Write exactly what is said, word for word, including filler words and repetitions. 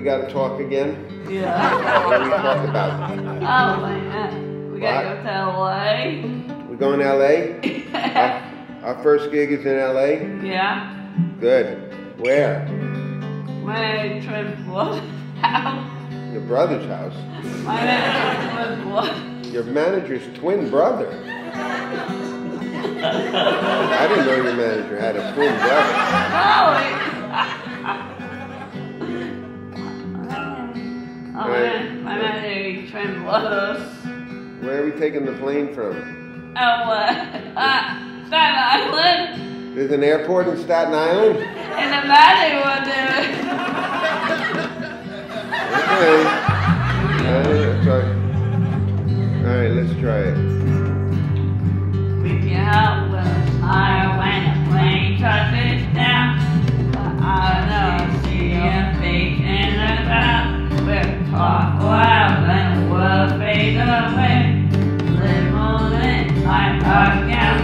got to talk again? Yeah. What do we talk about? Oh man, we gotta What? go to L A. We going to L A? our, our first gig is in L A? Yeah. Good. Where? My twin brother's house. Your brother's house? My manager's twin brother. Your manager's twin brother? I didn't know your manager had a twin brother. Oh, oh man, my manager's twin brothers. Where are we taking the plane from? Oh, uh, uh, Staten Island. There's an airport in Staten Island? And the manager will do it. Okay. Uh, sorry. Alright, let's try it. With your help, we'll smile when the plane touches down. But I know see your face in the cloud. We'll talk loud and the world fade away. Live moment, I'm back out.